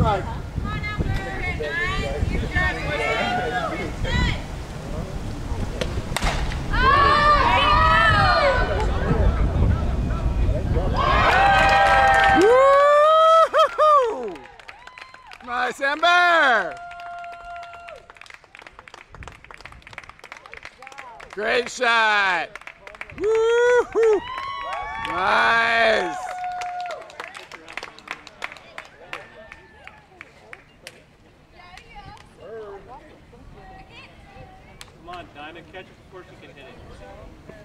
Nice, Ember! Great shot! Woo-hoo! Nice! Come on, Dinah, catch it before she can hit it.